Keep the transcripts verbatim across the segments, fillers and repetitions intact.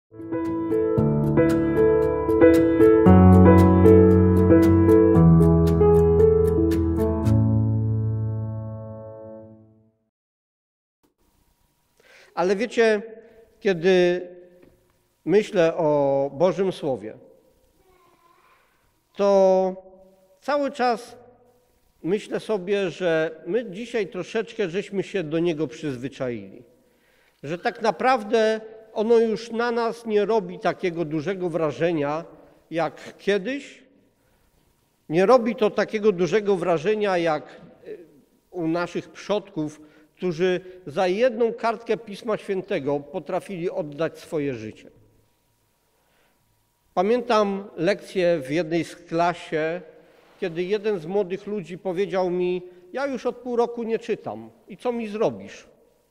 Ale wiecie, kiedy myślę o Bożym Słowie, to cały czas myślę sobie, że my dzisiaj troszeczkę żeśmy się do niego przyzwyczaili. Że tak naprawdę ono już na nas nie robi takiego dużego wrażenia jak kiedyś. Nie robi to takiego dużego wrażenia jak u naszych przodków, którzy za jedną kartkę Pisma Świętego potrafili oddać swoje życie. Pamiętam lekcję w jednej z klasie, kiedy jeden z młodych ludzi powiedział mi: ja już od pół roku nie czytam i co mi zrobisz?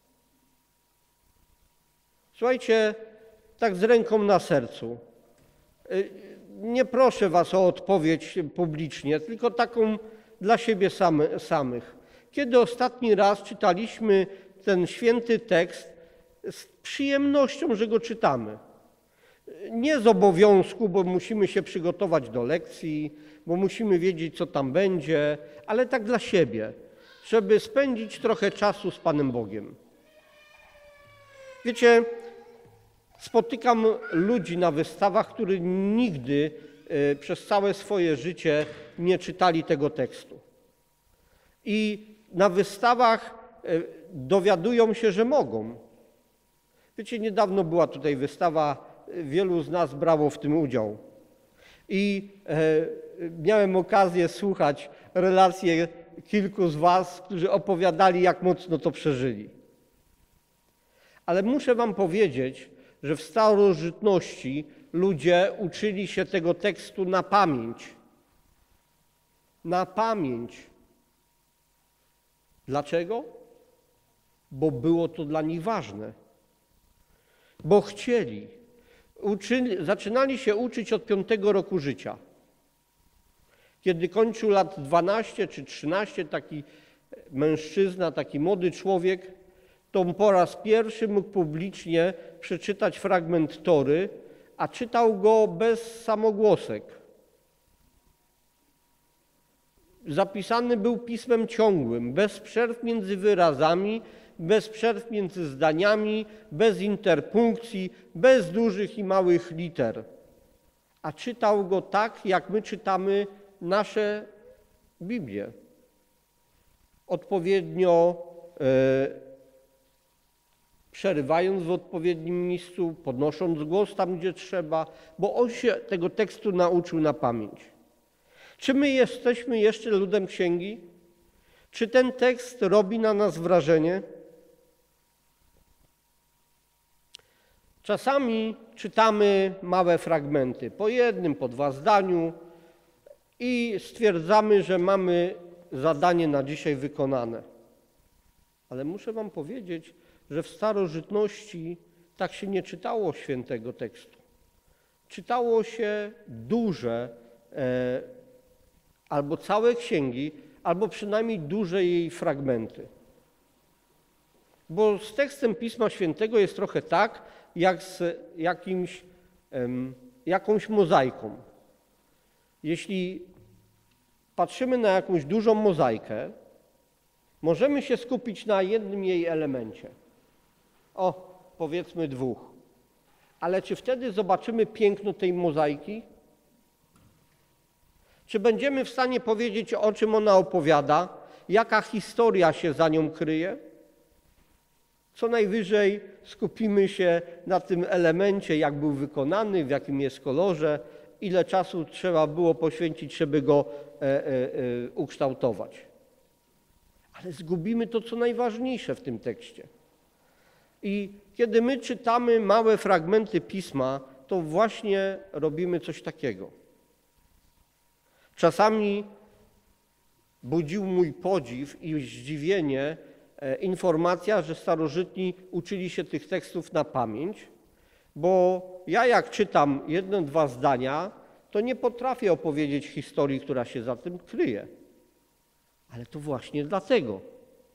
Słuchajcie, tak z ręką na sercu. Nie proszę was o odpowiedź publicznie, tylko taką dla siebie same, samych. Kiedy ostatni raz czytaliśmy ten święty tekst z przyjemnością, że go czytamy? Nie z obowiązku, bo musimy się przygotować do lekcji, bo musimy wiedzieć, co tam będzie, ale tak dla siebie, żeby spędzić trochę czasu z Panem Bogiem. Wiecie, spotykam ludzi na wystawach, którzy nigdy przez całe swoje życie nie czytali tego tekstu. I na wystawach dowiadują się, że mogą. Wiecie, niedawno była tutaj wystawa, wielu z nas brało w tym udział. I e, miałem okazję słuchać relacje kilku z was, którzy opowiadali, jak mocno to przeżyli. Ale muszę wam powiedzieć, że w starożytności ludzie uczyli się tego tekstu na pamięć. Na pamięć. Dlaczego? Bo było to dla nich ważne. Bo chcieli. Uczyli, zaczynali się uczyć od piątego roku życia. Kiedy kończył lat dwanaście czy trzynaście, taki mężczyzna, taki młody człowiek, to po raz pierwszy mógł publicznie przeczytać fragment Tory, a czytał go bez samogłosek. Zapisany był pismem ciągłym, bez przerw między wyrazami, bez przerw między zdaniami, bez interpunkcji, bez dużych i małych liter. A czytał go tak, jak my czytamy nasze Biblię. Odpowiednio e, przerywając w odpowiednim miejscu, podnosząc głos tam, gdzie trzeba, bo on się tego tekstu nauczył na pamięć. Czy my jesteśmy jeszcze ludem księgi? Czy ten tekst robi na nas wrażenie? Czasami czytamy małe fragmenty, po jednym, po dwa zdaniu i stwierdzamy, że mamy zadanie na dzisiaj wykonane. Ale muszę wam powiedzieć, że w starożytności tak się nie czytało świętego tekstu. Czytało się duże e, albo całe księgi, albo przynajmniej duże jej fragmenty. Bo z tekstem Pisma Świętego jest trochę tak, jak z jakimś, em, jakąś mozaiką. Jeśli patrzymy na jakąś dużą mozaikę, możemy się skupić na jednym jej elemencie. O, powiedzmy dwóch. Ale czy wtedy zobaczymy piękno tej mozaiki? Czy będziemy w stanie powiedzieć, o czym ona opowiada, jaka historia się za nią kryje? Co najwyżej skupimy się na tym elemencie, jak był wykonany, w jakim jest kolorze, ile czasu trzeba było poświęcić, żeby go e, e, e, ukształtować. Ale zgubimy to, co najważniejsze w tym tekście. I kiedy my czytamy małe fragmenty Pisma, to właśnie robimy coś takiego. Czasami budził mój podziw i zdziwienie informacja, że starożytni uczyli się tych tekstów na pamięć, bo ja jak czytam jedno, dwa zdania, to nie potrafię opowiedzieć historii, która się za tym kryje. Ale to właśnie dlatego.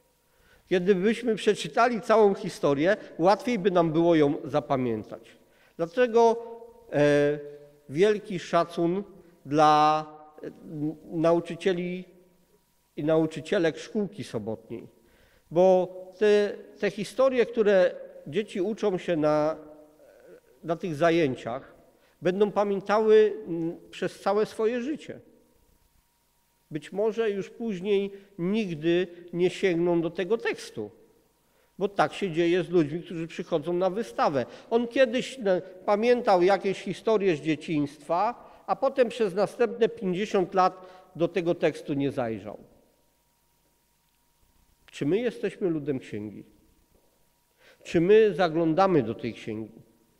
Kiedy byśmy przeczytali całą historię, łatwiej by nam było ją zapamiętać. Dlatego e, wielki szacun dla e, nauczycieli i nauczycielek szkółki sobotniej, bo te, te historie, które dzieci uczą się na, na tych zajęciach, będą pamiętały przez całe swoje życie. Być może już później nigdy nie sięgną do tego tekstu, bo tak się dzieje z ludźmi, którzy przychodzą na wystawę. On kiedyś pamiętał jakieś historie z dzieciństwa, a potem przez następne pięćdziesiąt lat do tego tekstu nie zajrzał. Czy my jesteśmy ludem księgi? Czy my zaglądamy do tej księgi?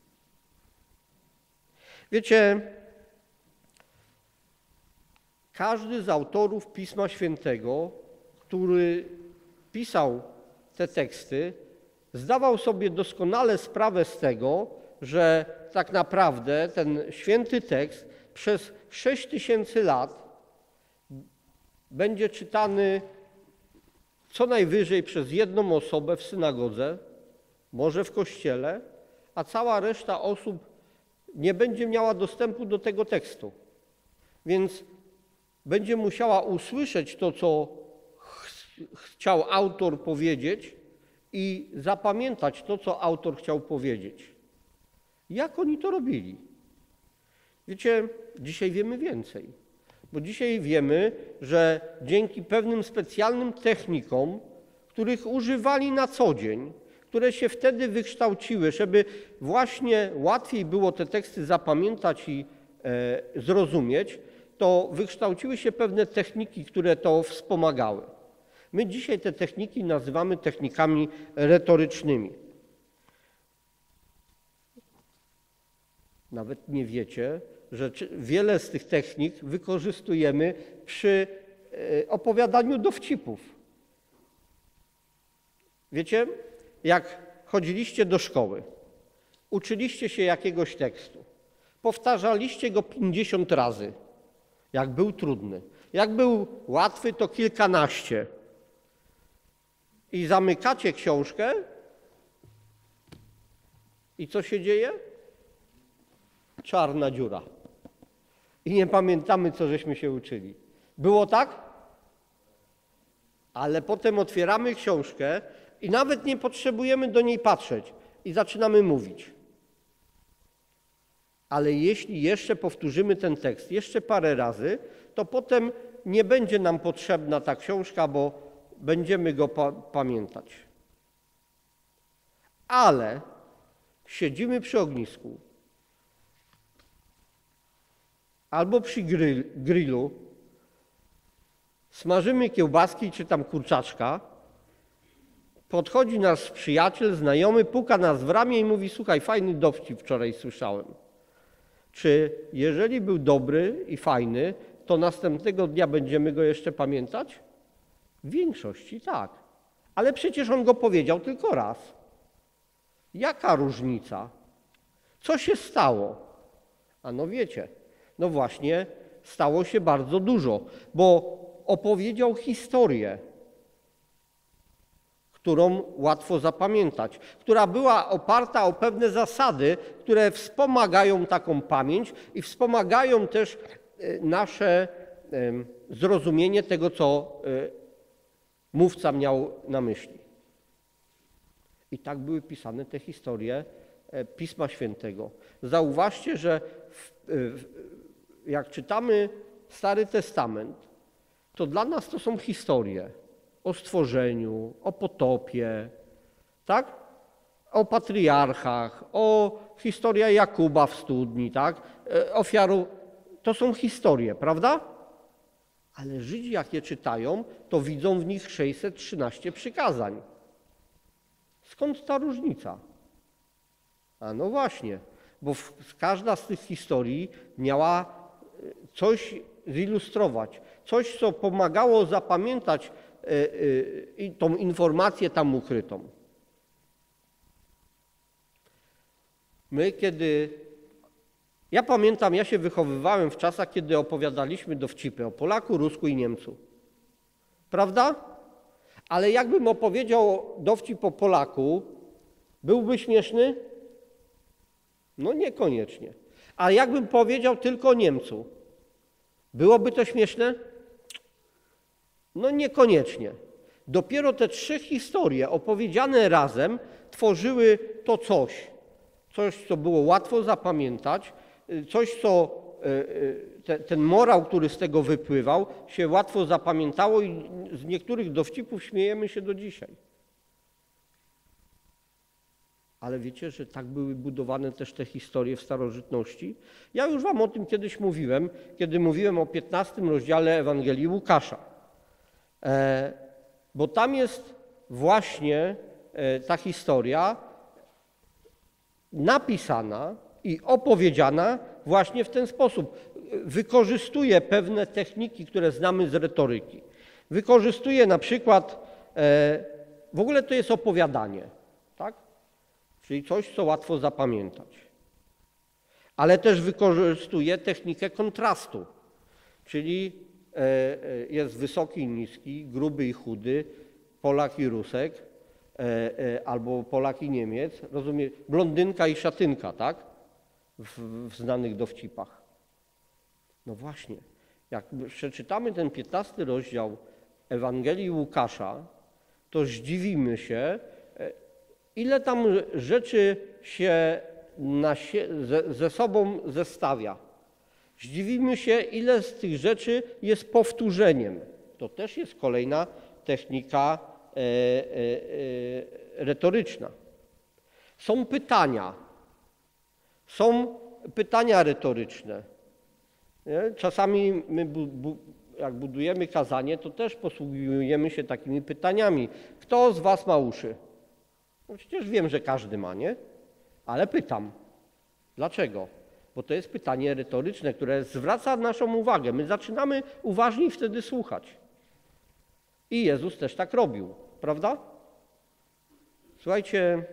Wiecie, każdy z autorów Pisma Świętego, który pisał te teksty, zdawał sobie doskonale sprawę z tego, że tak naprawdę ten święty tekst przez sześć tysięcy lat będzie czytany co najwyżej przez jedną osobę w synagodze, może w kościele, a cała reszta osób nie będzie miała dostępu do tego tekstu. Więc będzie musiała usłyszeć to, co ch chciał autor powiedzieć i zapamiętać to, co autor chciał powiedzieć. Jak oni to robili? Wiecie, dzisiaj wiemy więcej, bo dzisiaj wiemy, że dzięki pewnym specjalnym technikom, których używali na co dzień, które się wtedy wykształciły, żeby właśnie łatwiej było te teksty zapamiętać i e, zrozumieć, to wykształciły się pewne techniki, które to wspomagały. My dzisiaj te techniki nazywamy technikami retorycznymi. Nawet nie wiecie, że wiele z tych technik wykorzystujemy przy opowiadaniu dowcipów. Wiecie, jak chodziliście do szkoły, uczyliście się jakiegoś tekstu, powtarzaliście go pięćdziesiąt razy, jak był trudny. Jak był łatwy, to kilkanaście. I zamykacie książkę i co się dzieje? Czarna dziura. I nie pamiętamy, co żeśmy się uczyli. Było tak? Ale potem otwieramy książkę i nawet nie potrzebujemy do niej patrzeć i zaczynamy mówić. Ale jeśli jeszcze powtórzymy ten tekst jeszcze parę razy, to potem nie będzie nam potrzebna ta książka, bo będziemy go pa pamiętać. Ale siedzimy przy ognisku albo przy grill, grillu, smażymy kiełbaski czy tam kurczaczka, podchodzi nasz przyjaciel, znajomy, puka nas w ramię i mówi: słuchaj, fajny dowcip wczoraj słyszałem. Czy jeżeli był dobry i fajny, to następnego dnia będziemy go jeszcze pamiętać? W większości tak. Ale przecież on go powiedział tylko raz. Jaka różnica? Co się stało? A no wiecie, no właśnie stało się bardzo dużo, bo opowiedział historię, którą łatwo zapamiętać, która była oparta o pewne zasady, które wspomagają taką pamięć i wspomagają też nasze zrozumienie tego, co mówca miał na myśli. I tak były pisane te historie Pisma Świętego. Zauważcie, że w, w, jak czytamy Stary Testament, to dla nas to są historie o stworzeniu, o potopie, tak? O patriarchach, o historia Jakuba w studni, tak? Ofiaru. To są historie, prawda? Ale Żydzi, jak je czytają, to widzą w nich sześćset trzynaście przykazań. Skąd ta różnica? A no właśnie, bo w, każda z tych historii miała coś zilustrować, coś, co pomagało zapamiętać y, y, y, tą informację tam ukrytą. My, kiedy... Ja pamiętam, ja się wychowywałem w czasach, kiedy opowiadaliśmy dowcipy o Polaku, Rusku i Niemcu. Prawda? Ale jakbym opowiedział dowcip o Polaku, byłby śmieszny? No niekoniecznie. A jakbym powiedział tylko Niemcu, byłoby to śmieszne? No niekoniecznie. Dopiero te trzy historie opowiedziane razem tworzyły to coś. Coś, co było łatwo zapamiętać, coś, co te, ten morał, który z tego wypływał, się łatwo zapamiętało i z niektórych dowcipów śmiejemy się do dzisiaj. Ale wiecie, że tak były budowane też te historie w starożytności? Ja już wam o tym kiedyś mówiłem, kiedy mówiłem o piętnastym rozdziale Ewangelii Łukasza. E, bo tam jest właśnie e, ta historia napisana i opowiedziana właśnie w ten sposób. Wykorzystuje pewne techniki, które znamy z retoryki. Wykorzystuje na przykład, e, w ogóle to jest opowiadanie, tak? Czyli coś, co łatwo zapamiętać. Ale też wykorzystuje technikę kontrastu, czyli jest wysoki i niski, gruby i chudy, Polak i Rusek, albo Polak i Niemiec, rozumie, blondynka i szatynka, tak? W, w znanych dowcipach. No właśnie, jak przeczytamy ten piętnasty rozdział Ewangelii Łukasza, to zdziwimy się, ile tam rzeczy się na, ze, ze sobą zestawia. Zdziwimy się, ile z tych rzeczy jest powtórzeniem. To też jest kolejna technika e, e, e, retoryczna. Są pytania. Są pytania retoryczne. Nie? Czasami my, bu, bu, jak budujemy kazanie, to też posługujemy się takimi pytaniami. Kto z was ma uszy? No przecież wiem, że każdy ma, nie? Ale pytam. Dlaczego? Bo to jest pytanie retoryczne, które zwraca naszą uwagę. My zaczynamy uważniej wtedy słuchać. I Jezus też tak robił, prawda? Słuchajcie,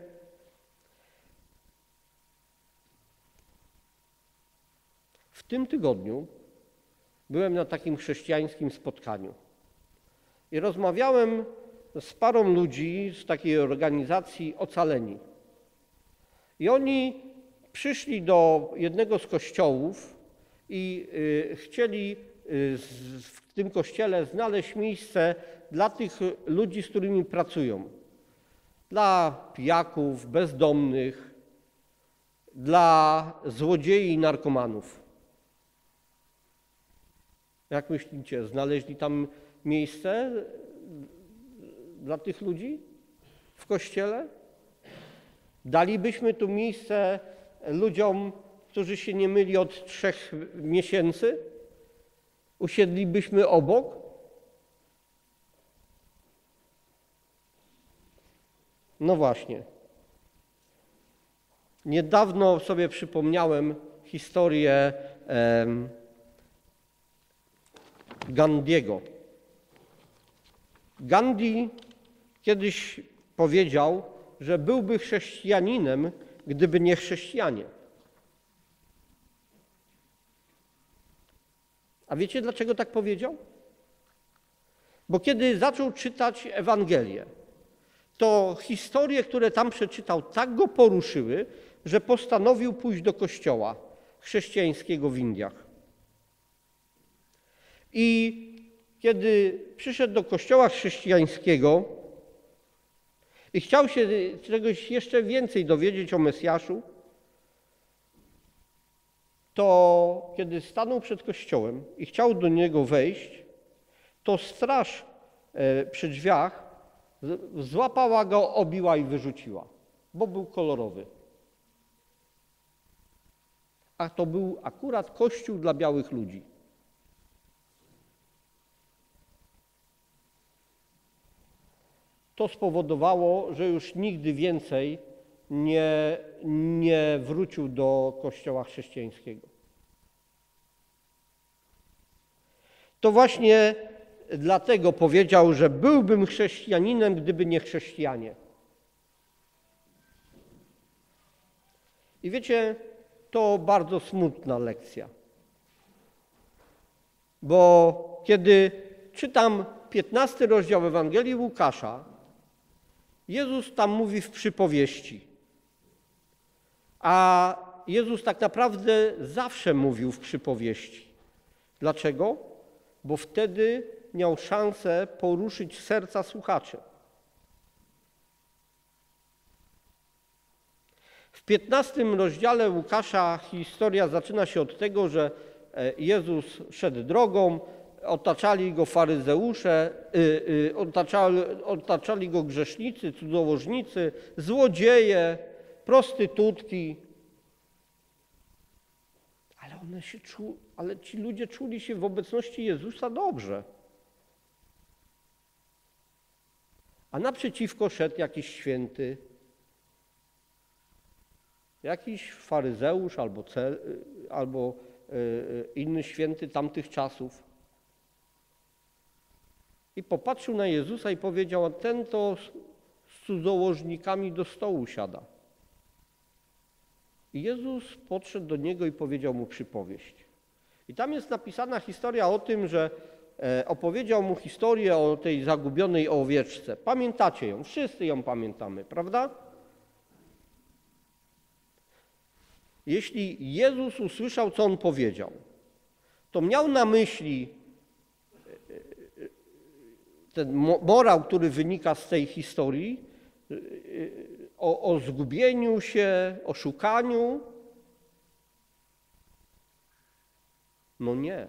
w tym tygodniu byłem na takim chrześcijańskim spotkaniu i rozmawiałem z parą ludzi z takiej organizacji Ocaleni. I oni przyszli do jednego z kościołów i y, chcieli y, z, w tym kościele znaleźć miejsce dla tych ludzi, z którymi pracują. Dla pijaków, bezdomnych, dla złodziei i narkomanów. Jak myślicie, znaleźli tam miejsce dla tych ludzi w kościele? Dalibyśmy tu miejsce ludziom, którzy się nie myli od trzech miesięcy? Usiedlibyśmy obok? No właśnie. Niedawno sobie przypomniałem historię em, Gandiego. Gandhi kiedyś powiedział, że byłby chrześcijaninem, gdyby nie chrześcijanie. A wiecie, dlaczego tak powiedział? Bo kiedy zaczął czytać Ewangelię, to historie, które tam przeczytał, tak go poruszyły, że postanowił pójść do kościoła chrześcijańskiego w Indiach. I kiedy przyszedł do kościoła chrześcijańskiego i chciał się czegoś jeszcze więcej dowiedzieć o Mesjaszu, to kiedy stanął przed kościołem i chciał do niego wejść, to straż przy drzwiach złapała go, obiła i wyrzuciła, bo był kolorowy. A to był akurat kościół dla białych ludzi. To spowodowało, że już nigdy więcej nie, nie wrócił do kościoła chrześcijańskiego. To właśnie dlatego powiedział, że byłbym chrześcijaninem, gdyby nie chrześcijanie. I wiecie, to bardzo smutna lekcja. Bo kiedy czytam piętnasty rozdział Ewangelii Łukasza, Jezus tam mówi w przypowieści, a Jezus tak naprawdę zawsze mówił w przypowieści. Dlaczego? Bo wtedy miał szansę poruszyć serca słuchaczy. W piętnastym rozdziale Łukasza historia zaczyna się od tego, że Jezus szedł drogą, otaczali go faryzeusze, otaczali, otaczali go grzesznicy, cudzołożnicy, złodzieje, prostytutki. Ale, one się czu, ale ci ludzie czuli się w obecności Jezusa dobrze. A naprzeciwko szedł jakiś święty, jakiś faryzeusz albo, cel, albo inny święty tamtych czasów. I popatrzył na Jezusa i powiedział, a ten to z cudzołożnikami do stołu siada. I Jezus podszedł do niego i powiedział mu przypowieść. I tam jest napisana historia o tym, że opowiedział mu historię o tej zagubionej owieczce. Pamiętacie ją, wszyscy ją pamiętamy, prawda? Jeśli Jezus usłyszał, co on powiedział, to miał na myśli ten morał, który wynika z tej historii, o, o zgubieniu się, o szukaniu. No nie.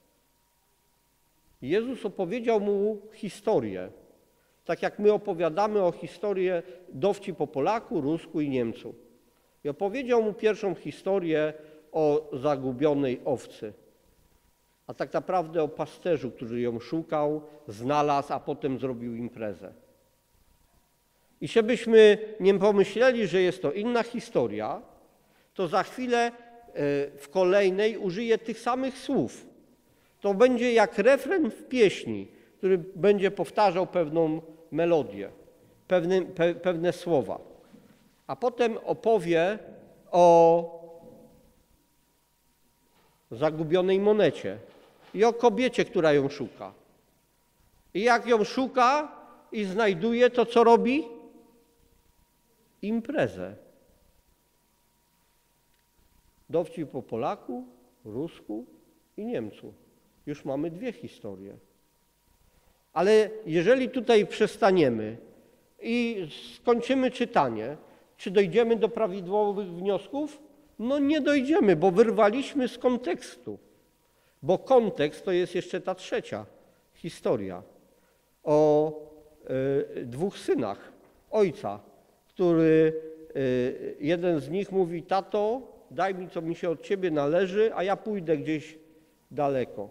Jezus opowiedział mu historię, tak jak my opowiadamy o historii dowcip po Polaku, Rusku i Niemcu. I opowiedział mu pierwszą historię o zagubionej owcy, a tak naprawdę o pasterzu, który ją szukał, znalazł, a potem zrobił imprezę. I żebyśmy nie pomyśleli, że jest to inna historia, to za chwilę w kolejnej użyję tych samych słów. To będzie jak refren w pieśni, który będzie powtarzał pewną melodię, pewne, pe, pewne słowa. A potem opowie o zagubionej monecie i o kobiecie, która ją szuka. I jak ją szuka i znajduje, to co robi? Imprezę. Dowcip po Polaku, Rusku i Niemcu. Już mamy dwie historie. Ale jeżeli tutaj przestaniemy i skończymy czytanie, czy dojdziemy do prawidłowych wniosków? No nie dojdziemy, bo wyrwaliśmy z kontekstu. Bo kontekst to jest jeszcze ta trzecia historia o y, dwóch synach ojca, który y, jeden z nich mówi, tato, daj mi, co mi się od ciebie należy, a ja pójdę gdzieś daleko.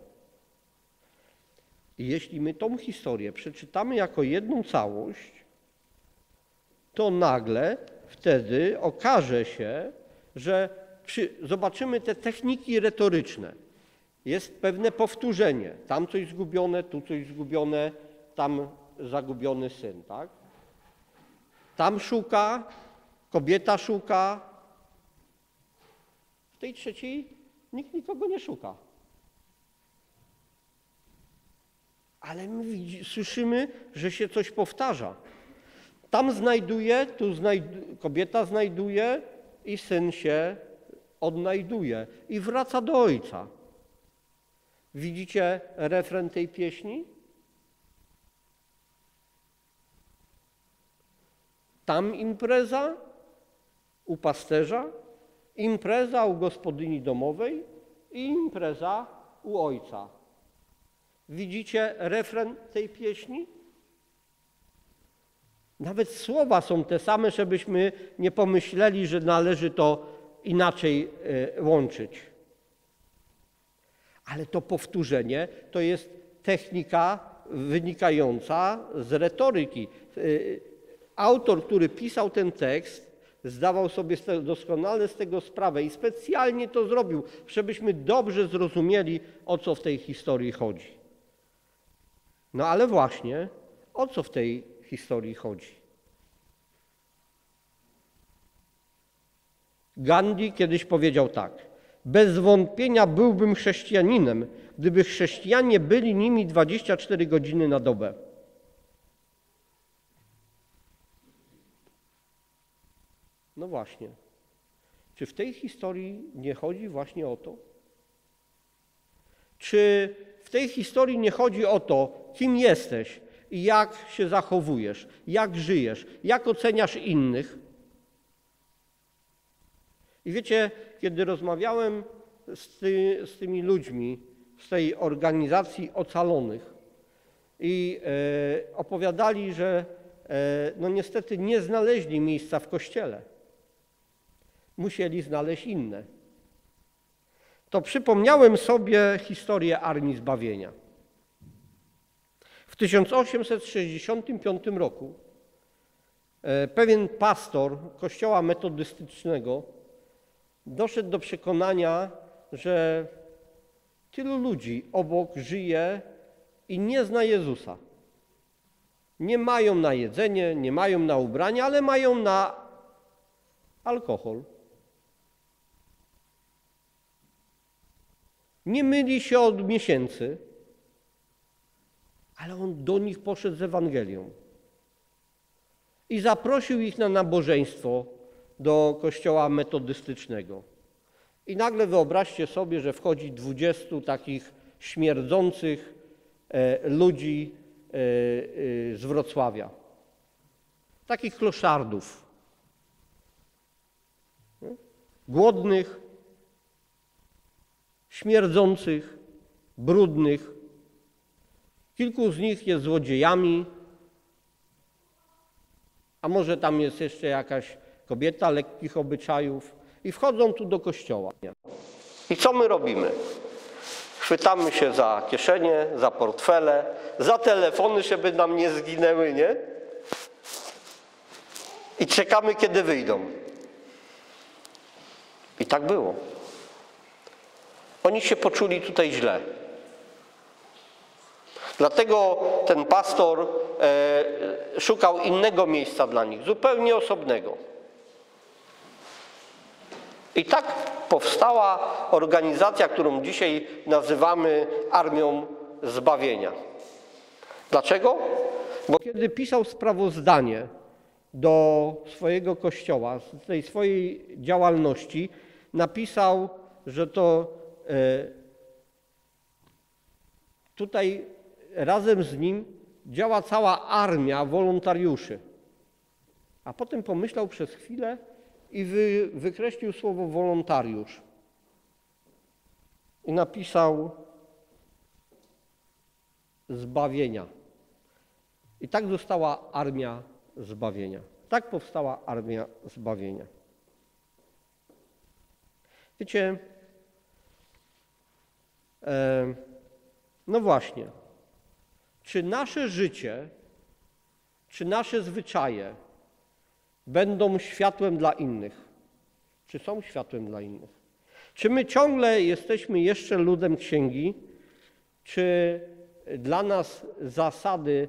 I jeśli my tą historię przeczytamy jako jedną całość, to nagle wtedy okaże się, że przy, zobaczymy te techniki retoryczne. Jest pewne powtórzenie. Tam coś zgubione, tu coś zgubione, tam zagubiony syn, tak? Tam szuka, kobieta szuka. W tej trzeciej nikt nikogo nie szuka. Ale my widzi, słyszymy, że się coś powtarza. Tam znajduje, tu znajd- kobieta znajduje i syn się odnajduje i wraca do ojca. Widzicie refren tej pieśni? Tam impreza u pasterza, impreza u gospodyni domowej i impreza u ojca. Widzicie refren tej pieśni? Nawet słowa są te same, żebyśmy nie pomyśleli, że należy to inaczej łączyć. Ale to powtórzenie to jest technika wynikająca z retoryki. Autor, który pisał ten tekst, zdawał sobie doskonale z tego sprawę i specjalnie to zrobił, żebyśmy dobrze zrozumieli, o co w tej historii chodzi. No ale właśnie, o co w tej historii chodzi? Gandhi kiedyś powiedział tak: bez wątpienia byłbym chrześcijaninem, gdyby chrześcijanie byli nimi dwadzieścia cztery godziny na dobę. No właśnie. Czy w tej historii nie chodzi właśnie o to? Czy w tej historii nie chodzi o to, kim jesteś i jak się zachowujesz, jak żyjesz, jak oceniasz innych? I wiecie, kiedy rozmawiałem z, ty, z tymi ludźmi z tej organizacji ocalonych i e, opowiadali, że e, no niestety nie znaleźli miejsca w kościele, musieli znaleźć inne, to przypomniałem sobie historię Armii Zbawienia. W tysiąc osiemset sześćdziesiątym piątym roku e, pewien pastor kościoła metodystycznego doszedł do przekonania, że tylu ludzi obok żyje i nie zna Jezusa. Nie mają na jedzenie, nie mają na ubrania, ale mają na alkohol. Nie myli się od miesięcy, ale on do nich poszedł z Ewangelią i zaprosił ich na nabożeństwo do kościoła metodystycznego. I nagle wyobraźcie sobie, że wchodzi dwudziestu takich śmierdzących e, ludzi e, e, z Wrocławia. Takich kloszardów. Głodnych, śmierdzących, brudnych. Kilku z nich jest złodziejami, a może tam jest jeszcze jakaś kobieta lekkich obyczajów i wchodzą tu do kościoła. I co my robimy? Chwytamy się za kieszenie, za portfele, za telefony, żeby nam nie zginęły, nie? I czekamy, kiedy wyjdą. I tak było. Oni się poczuli tutaj źle. Dlatego ten pastor e, szukał innego miejsca dla nich, zupełnie osobnego. I tak powstała organizacja, którą dzisiaj nazywamy Armią Zbawienia. Dlaczego? Bo kiedy pisał sprawozdanie do swojego kościoła, z tej swojej działalności, napisał, że to e, tutaj razem z nim działa cała armia wolontariuszy. A potem pomyślał przez chwilę i wy, wykreślił słowo wolontariusz. I napisał zbawienia. I tak została Armia Zbawienia. Tak powstała Armia Zbawienia. Wiecie, e, no właśnie, czy nasze życie, czy nasze zwyczaje będą światłem dla innych? Czy są światłem dla innych? Czy my ciągle jesteśmy jeszcze ludem księgi? Czy dla nas zasady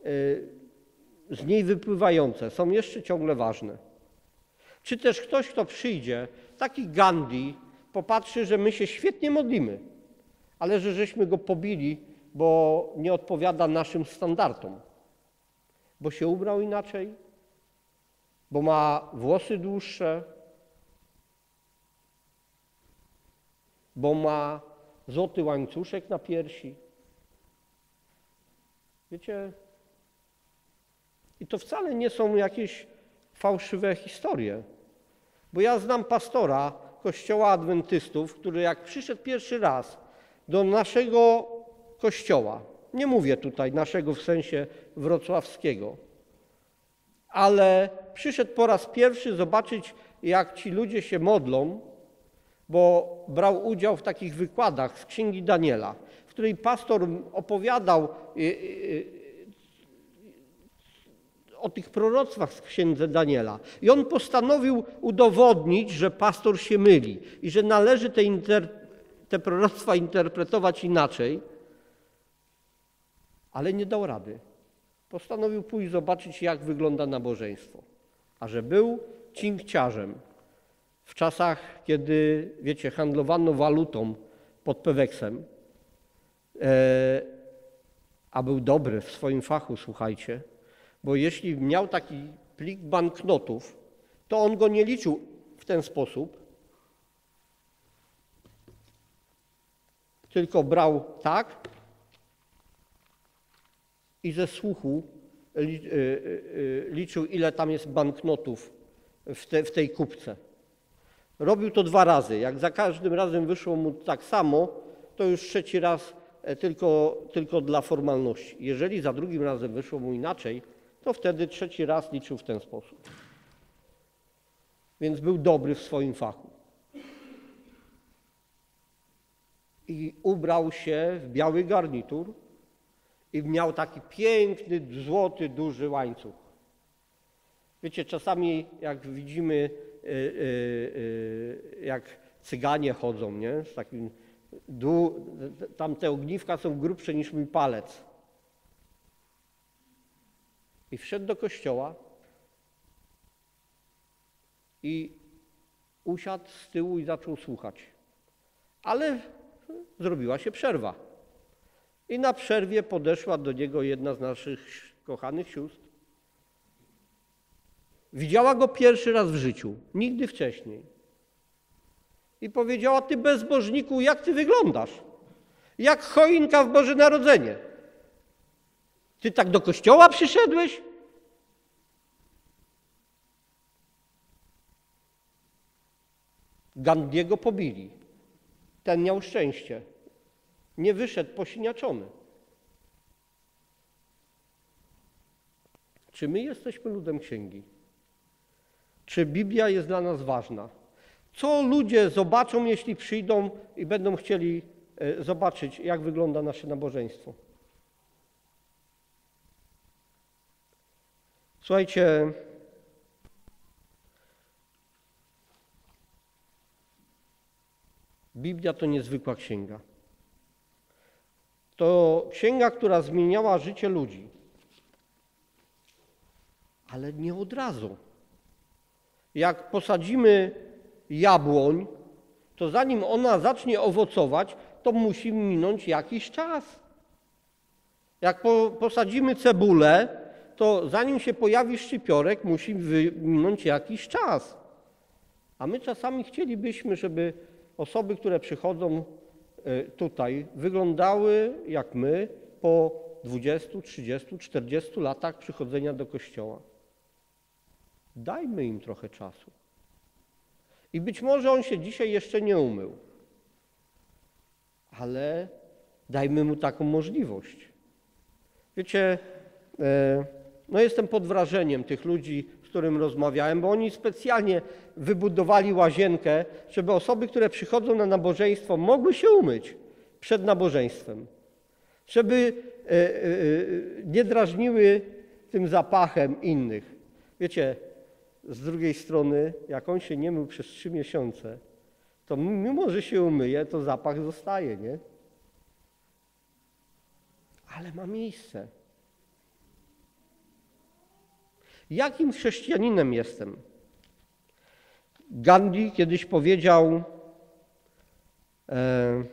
z niej wypływające są jeszcze ciągle ważne? Czy też ktoś, kto przyjdzie, taki Gandhi, popatrzy, że my się świetnie modlimy, ale że żeśmy go pobili, bo nie odpowiada naszym standardom, bo się ubrał inaczej, bo ma włosy dłuższe, bo ma złoty łańcuszek na piersi. Wiecie, i to wcale nie są jakieś fałszywe historie, bo ja znam pastora Kościoła Adwentystów, który jak przyszedł pierwszy raz do naszego kościoła, nie mówię tutaj naszego w sensie wrocławskiego, ale przyszedł po raz pierwszy zobaczyć, jak ci ludzie się modlą, bo brał udział w takich wykładach z Księgi Daniela, w której pastor opowiadał o tych proroctwach z Księdze Daniela. I on postanowił udowodnić, że pastor się myli i że należy te, inter... te proroctwa interpretować inaczej, ale nie dał rady. Postanowił pójść zobaczyć, jak wygląda nabożeństwo. A że był cinkciarzem w czasach, kiedy, wiecie, handlowano walutą pod Peweksem, e, a był dobry w swoim fachu, słuchajcie, bo jeśli miał taki plik banknotów, to on go nie liczył w ten sposób, tylko brał tak i ze słuchu liczył, ile tam jest banknotów w, te, w tej kupce. Robił to dwa razy. Jak za każdym razem wyszło mu tak samo, to już trzeci raz tylko, tylko dla formalności. Jeżeli za drugim razem wyszło mu inaczej, to wtedy trzeci raz liczył w ten sposób. Więc był dobry w swoim fachu. I ubrał się w biały garnitur i miał taki piękny, złoty, duży łańcuch. Wiecie, czasami jak widzimy, yy, yy, jak cyganie chodzą, nie? Z takim dół, tam te ogniwka są grubsze niż mój palec. I wszedł do kościoła i usiadł z tyłu i zaczął słuchać. Ale zrobiła się przerwa. I na przerwie podeszła do niego jedna z naszych kochanych sióstr. Widziała go pierwszy raz w życiu, nigdy wcześniej. I powiedziała: ty bezbożniku, jak ty wyglądasz? Jak choinka w Boże Narodzenie. Ty tak do kościoła przyszedłeś? Gandiego pobili. Ten miał szczęście. Nie wyszedł posiniaczony. Czy my jesteśmy ludem księgi? Czy Biblia jest dla nas ważna? Co ludzie zobaczą, jeśli przyjdą i będą chcieli zobaczyć, jak wygląda nasze nabożeństwo? Słuchajcie, Biblia to niezwykła księga. To księga, która zmieniała życie ludzi. Ale nie od razu. Jak posadzimy jabłoń, to zanim ona zacznie owocować, to musi minąć jakiś czas. Jak po, posadzimy cebulę, to zanim się pojawi szczypiorek, musi minąć jakiś czas. A my czasami chcielibyśmy, żeby osoby, które przychodzą tutaj, wyglądały jak my po dwudziestu, trzydziestu, czterdziestu latach przychodzenia do kościoła. Dajmy im trochę czasu. I być może on się dzisiaj jeszcze nie umył, ale dajmy mu taką możliwość. Wiecie, no jestem pod wrażeniem tych ludzi, z którym rozmawiałem, bo oni specjalnie wybudowali łazienkę, żeby osoby, które przychodzą na nabożeństwo, mogły się umyć przed nabożeństwem, żeby nie drażniły tym zapachem innych. Wiecie, z drugiej strony, jak on się nie mył przez trzy miesiące, to mimo, że się umyje, to zapach zostaje, nie? Ale ma miejsce. Jakim chrześcijaninem jestem? Gandhi kiedyś powiedział, e,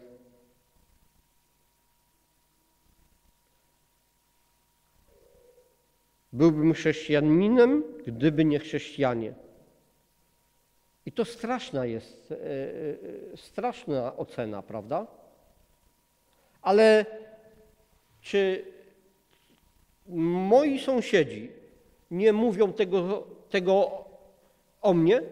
byłbym chrześcijaninem, gdyby nie chrześcijanie. I to straszna jest, e, e, straszna ocena, prawda? Ale czy moi sąsiedzi nie mówią tego, tego o mnie?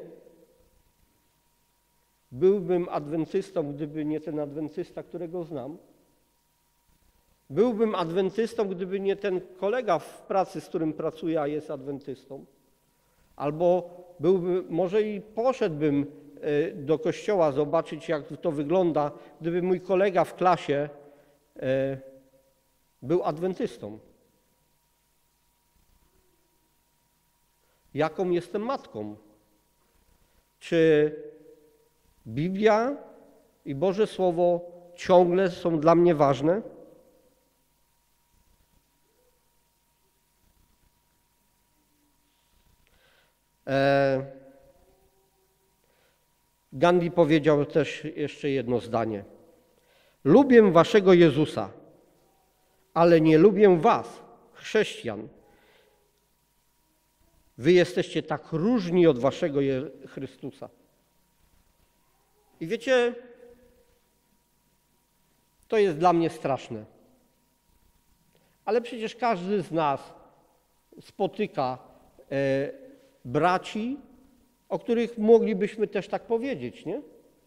Byłbym adwentystą, gdyby nie ten adwentysta, którego znam. Byłbym adwentystą, gdyby nie ten kolega w pracy, z którym pracuję, a jest adwentystą. Albo byłby, może i poszedłbym do kościoła zobaczyć, jak to wygląda, gdyby mój kolega w klasie był adwentystą. Jaką jestem matką? Czy Biblia i Boże Słowo ciągle są dla mnie ważne? Gandhi powiedział też jeszcze jedno zdanie. Lubię waszego Jezusa, ale nie lubię was, chrześcijan. Wy jesteście tak różni od waszego Chrystusa. I wiecie, To jest dla mnie straszne. Ale przecież każdy z nas spotyka e, braci, o których moglibyśmy też tak powiedzieć, nie?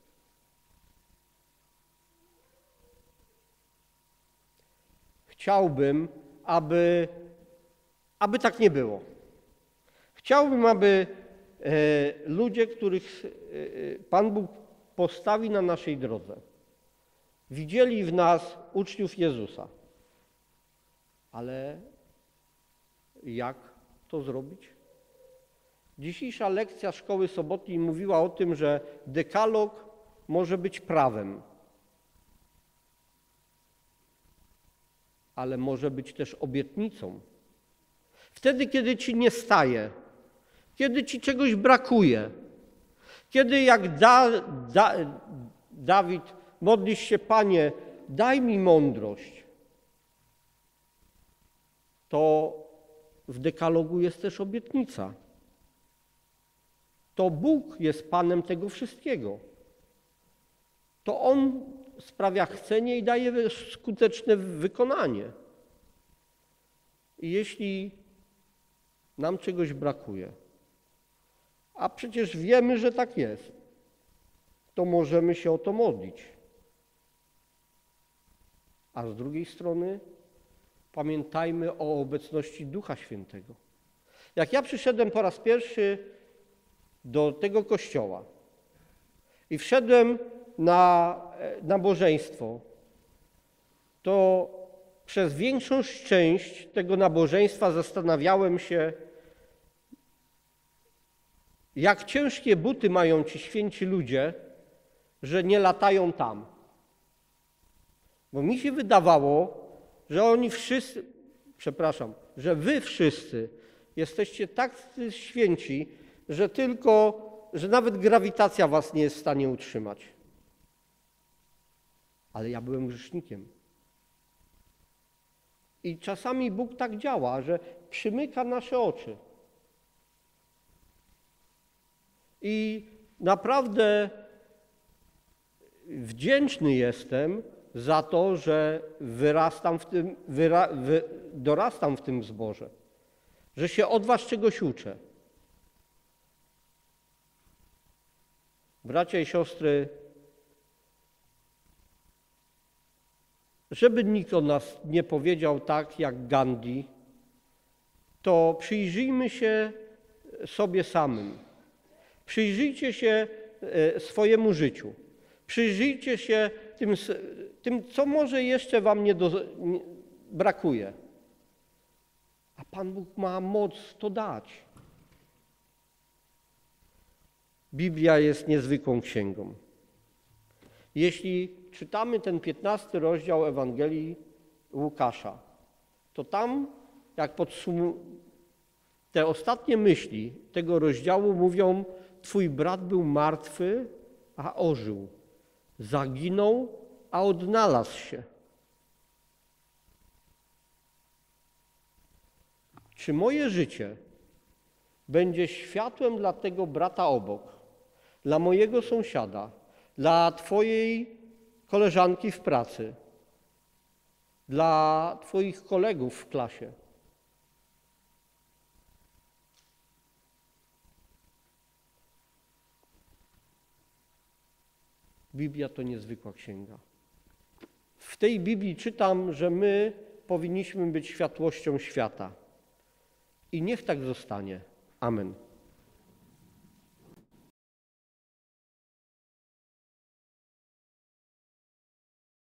Chciałbym, aby, aby tak nie było. Chciałbym, aby e, ludzie, których e, Pan Bóg postawi na naszej drodze, widzieli w nas uczniów Jezusa. Ale jak to zrobić? Dzisiejsza lekcja szkoły sobotniej mówiła o tym, że dekalog może być prawem, ale może być też obietnicą. Wtedy, kiedy ci nie staje, kiedy ci czegoś brakuje, kiedy jak da, da, Dawid modlisz się, Panie, daj mi mądrość, to w dekalogu jest też obietnica. To Bóg jest Panem tego wszystkiego. To On sprawia chcenie i daje skuteczne wykonanie. I jeśli nam czegoś brakuje, a przecież wiemy, że tak jest, to możemy się o to modlić. A z drugiej strony pamiętajmy o obecności Ducha Świętego. Jak ja przyszedłem po raz pierwszy do tego kościoła i wszedłem na nabożeństwo, to przez większą część tego nabożeństwa zastanawiałem się, jak ciężkie buty mają ci święci ludzie, że nie latają tam. Bo mi się wydawało, że oni wszyscy, przepraszam, że wy wszyscy jesteście tak święci, że tylko, że nawet grawitacja was nie jest w stanie utrzymać. Ale ja byłem grzesznikiem. I czasami Bóg tak działa, że przymyka nasze oczy. I naprawdę wdzięczny jestem za to, że wyrastam w tym, wyra, wy, dorastam w tym zborze, że się od was czegoś uczę. Bracia i siostry, żeby nikt o nas nie powiedział tak jak Gandhi, to przyjrzyjmy się sobie samym. Przyjrzyjcie się swojemu życiu. Przyjrzyjcie się tym, tym co może jeszcze wam nie, do, nie brakuje. A Pan Bóg ma moc to dać. Biblia jest niezwykłą księgą. Jeśli czytamy ten piętnasty rozdział Ewangelii Łukasza, to tam, jak podsumujemy te ostatnie myśli tego rozdziału, mówią: Twój brat był martwy, a ożył. Zaginął, a odnalazł się. Czy moje życie będzie światłem dla tego brata obok, dla mojego sąsiada, dla twojej koleżanki w pracy, dla twoich kolegów w klasie? Biblia to niezwykła księga. W tej Biblii czytam, że my powinniśmy być światłością świata. I niech tak zostanie. Amen.